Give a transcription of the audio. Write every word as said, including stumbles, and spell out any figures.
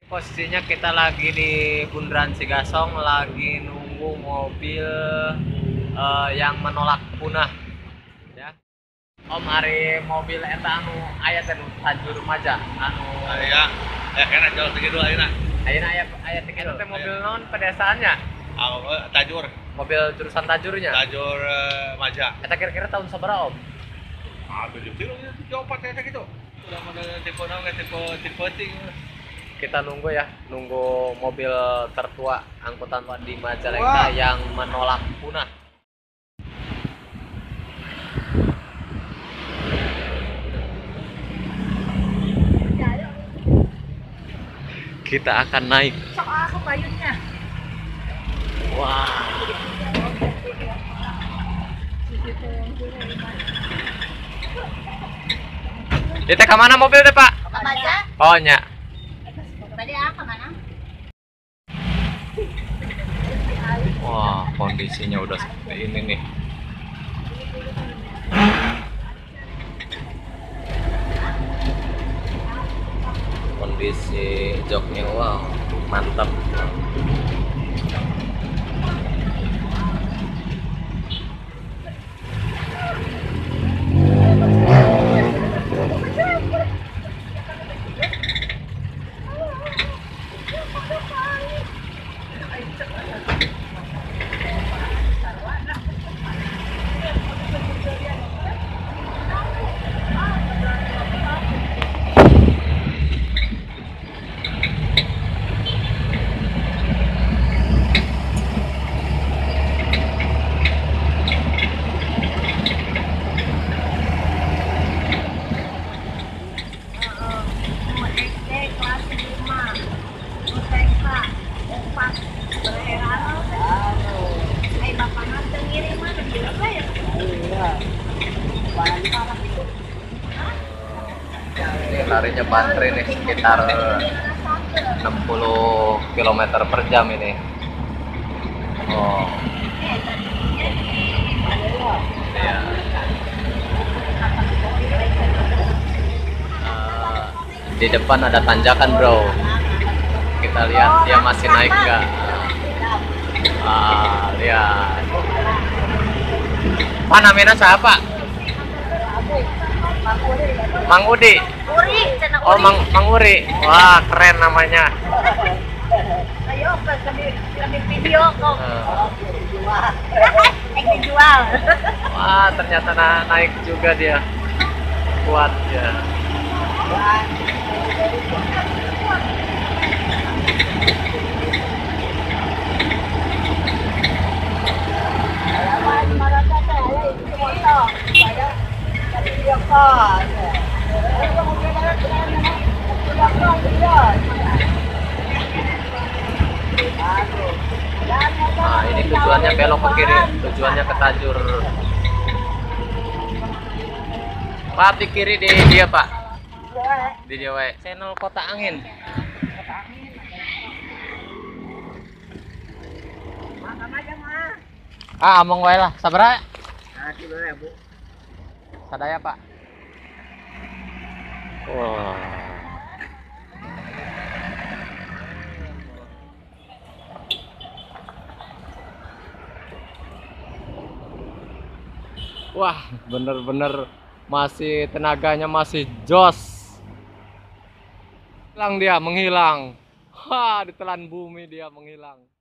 Posisinya kita lagi di Bundaran Cigasong, lagi nunggu mobil uh, yang menolak punah. Ya. Om hari mobil eta anu aya teh Tajur Remaja anu aya ya kena jual segitu ayeuna. Ayeuna aya aya teh eta mobil non pedesaannya. Ah, Tajur. Mobil jurusan Tajurnya. Tajur uh, Maja. Eta kira-kira tahun sabaraha, Om? Ah, tujuh kilo tujuh empat eta gitu. Udah model tipe naon tipe tipe ting. Kita nunggu ya, nunggu mobil tertua angkutan di Majalengka Wah. yang menolak punah. Kita akan naik. Sok aku bayunya. Wah. Kita ke mana mobil deh, Pak? Ke Maja. Oh, nya. Tadi ah ke mana? Wah, kondisinya udah seperti ini nih. Kondisi joknya wow, mantap. Ini larinya Bantri nih sekitar enam puluh kilometer per jam ini. Oh. Ya. Uh, di depan ada tanjakan, bro. Kita lihat dia masih naik nggak? Ah, lihat. Pak namanya siapa? Mang Udi. Uri, Oh, Mang Mang Uri. Wah, keren namanya. Ayo ke di video kok. Uh. Eh dijual. Wah, ternyata na naik juga dia. Kuat ya. Nah, ini tujuannya belok ke kiri, tujuannya ke Tajur. Pak, di kiri di dia, Pak. Di dia, wae. Channel Kota Angin. Ah, among wae lah. Sabaraha? Sadaya, Pak. Wah. Wah, bener-bener masih tenaganya masih jos. Hilang dia, menghilang. Ha, ditelan bumi dia menghilang.